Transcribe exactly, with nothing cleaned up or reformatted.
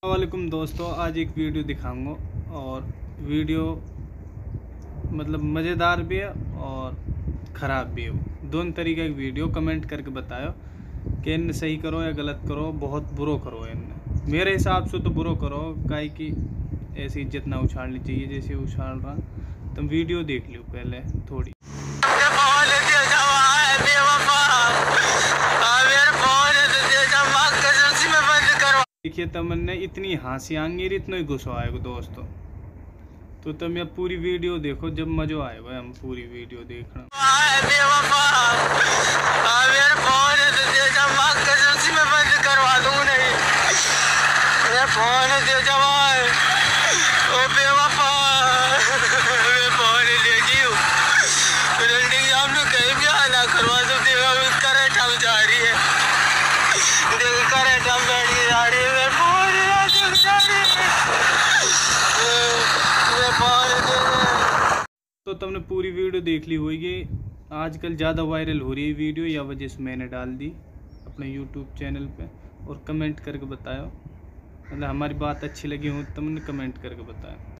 वालेकुम दोस्तों, आज एक वीडियो दिखाऊंगा और वीडियो मतलब मज़ेदार भी है और ख़राब भी है। दोनों तरीके की वीडियो कमेंट करके बताओ कि इन्हें सही करो या गलत करो, बहुत बुरो करो। इन्हें मेरे हिसाब से तो बुरो करो, काहे कि ऐसी इज्जत ना उछालनी चाहिए जैसे उछाल रहा। तुम वीडियो देख लो पहले थोड़ी। देखिए तमन्ने इतनी हंसी आएंगी, इतना ही गुस्सा आएगा दोस्तों। तो तुम ये पूरी वीडियो देखो, जब मज़ा आएगा हम पूरी वीडियो देखना। तो तुमने पूरी वीडियो देख ली होगी। आजकल ज़्यादा वायरल हो रही है वीडियो, या वजह से मैंने डाल दी अपने यूट्यूब चैनल पे। और कमेंट करके बताओ, मतलब हमारी बात अच्छी लगी हो तो तुमने कमेंट करके बताया।